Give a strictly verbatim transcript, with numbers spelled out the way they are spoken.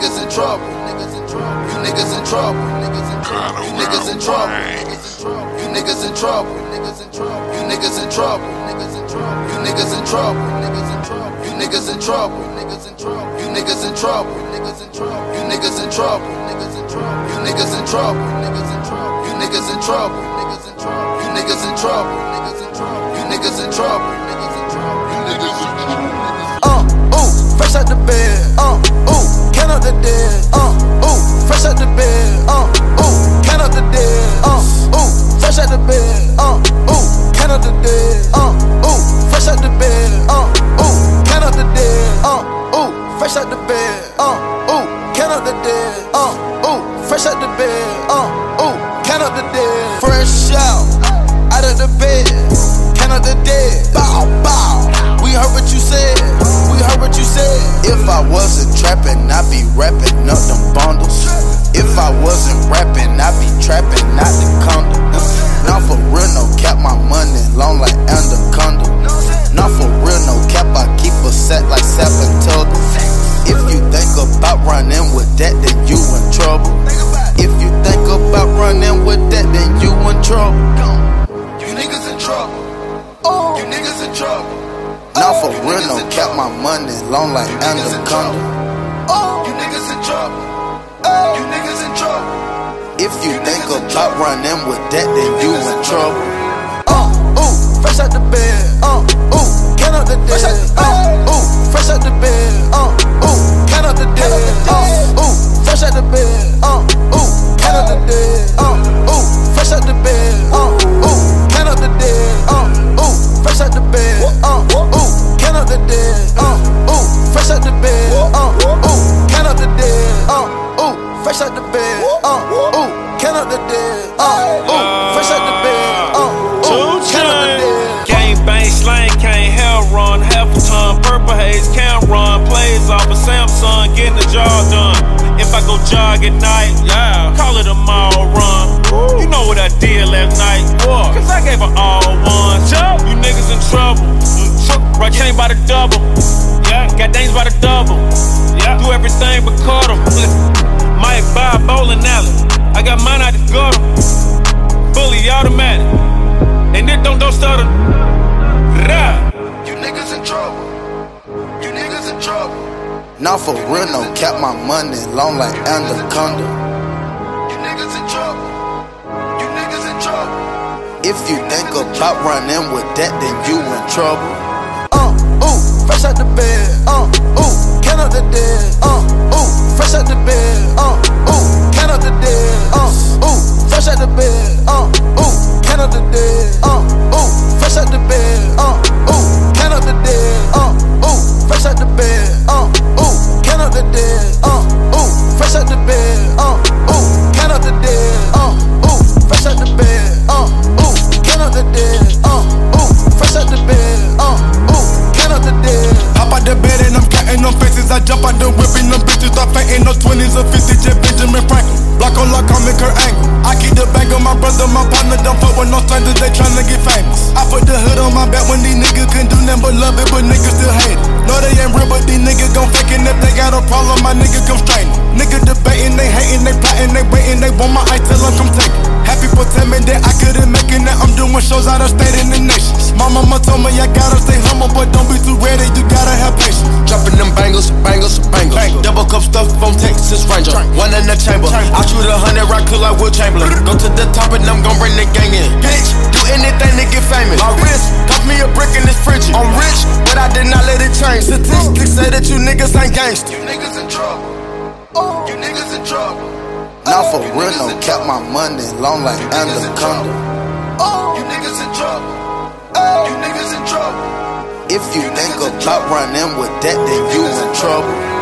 niggas in trouble. You niggas in trouble. You niggas in trouble. You niggas in trouble. You niggas in trouble. You niggas in trouble. You niggas in trouble. You niggas in trouble. You niggas in trouble. You niggas in trouble. You niggas in trouble. You niggas in trouble. You niggas in trouble. Uh, ooh, fresh out the bed. Uh, ooh, count up the dead. Uh, ooh, fresh out the bed. Uh, ooh, count up the dead. Uh, ooh, fresh out the bed. Uh, ooh, count up the dead. Uh, ooh, fresh out the bed. Uh, ooh, count up the dead. Uh, ooh, fresh out the bed. Uh, ooh, count up the dead. Uh, ooh, fresh out the bed. Uh, ooh, count up the dead. Fresh out, out of the bed. Count up the dead. Bow, bow. We heard what you said. We heard what you said. If I wasn't trapping, I'd be rapping up them bundles. If I wasn't rapping, I'd be trapping out the condo. Not for real, no cap, my money long like anaconda. Not for real, no cap, I keep a set like Sapantoga. If you think about running with that, then you in trouble. If you think about running with that, then you in trouble. You niggas in trouble. You niggas in trouble. Not for real, no cap, my money long like anaconda. You niggas in trouble. You niggas in trouble. If you think about running with that, then you in trouble. Uh, ooh, fresh out the bed. Uh, ooh, count up the dead. Uh, ooh, fresh out the bed. Uh, ooh, count up the dead. Uh, ooh, fresh out the bed. Uh, ooh, count up the dead. Uh, ooh, fresh out the bed. Uh, ooh, count up the dead. Uh, ooh, fresh out the bed. Uh, ooh, count up the dead. Uh, ooh, fresh out the bed. Uh, ooh, count up the dead. Uh, ooh, fresh out the bed. Uh, ooh, count up the dead. Uh, ooh, fresh out the bed. Uh, ooh, count up the dead. Gang bang slang, can't hell run. Half a ton, purple haze, can't run. Plays off a Samsung, getting the job done. If I go jog at night, yeah, call it a mall run. You know what I did last night? What? Cause I gave her all one. You niggas in trouble. Right chain by the double. Yeah, got things by the double. Yeah, do everything but cut them. Might buy a bowling alley. I got mine out the gutter. Fully automatic. And it don't don't stutter. You niggas in trouble. You niggas in trouble. Not for real, no cap, my money long like anaconda. You niggas in trouble. You niggas in trouble. If you think about running with that, then you in trouble. Uh, ooh, fresh out the bed. Uh, ooh, count up the dead. Uh, ooh, fresh out the bed. Uh, ooh, count up the dead. Uh, ooh, fresh out the bed. Uh, ooh, count up the dead. Uh, ooh, fresh out the bed. Uh, ooh, count up the dead. Uh, ooh, fresh out the bed. Uh, ooh, count up the dead. Uh, ooh, fresh out the bed. Uh, ooh, count up the dead. Uh, ooh, fresh out the bed. Uh, ooh, count up the dead. Uh, ooh, fresh out the bed. Uh, ooh, count up the dead. Hop out the bed and I'm counting them faces. I jump out the whip and them bitches start fainting. No twenties or fifties, just Benjamin Franklin. Block on lock, I'm in Kurt Angle. I keep the bag on my brother, my partner. Don't fuck with no strangers, they tryna get famous. I put the hood on my back when these niggas couldn't do nothing but love it, but niggas still hate it. No, they ain't real, but these niggas gon' fake it. If they got a problem, my niggas come straight. Niggas debating, they hating, they plotting, they waiting, they want my ice till I'm come take it. Happy for tell me that I couldn't make it. Now I'm doing shows out of state and the nation. My mama told me I gotta stay humble, but don't be too ready, you gotta have patience. Dropping them bangles, bangles, bangles. Bangles. Double cup stuff from Texas Ranger. One in the chamber. chamber. I shoot a hundred rock cool like Will Chamberlain. Go to the top and I'm gon' bring the gang in. Bitch, do anything to get famous. My wrist, cost me a brick in this fridge. I'm rich, but I did not let it change. Statistics say that you niggas ain't gangsta. You niggas in trouble. You niggas in trouble. Not for real, no cap, my money long like anaconda. You niggas in trouble. You niggas in trouble. If you think about running with that, then you in trouble.